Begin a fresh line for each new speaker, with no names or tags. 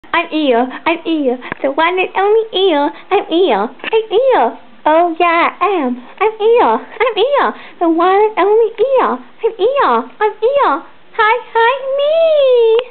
I'm Eeyore, the one and only Eeyore. I'm Eeyore. Oh yeah, I am. I'm Eeyore, the one and only Eeyore. I'm Eeyore. Hi, me.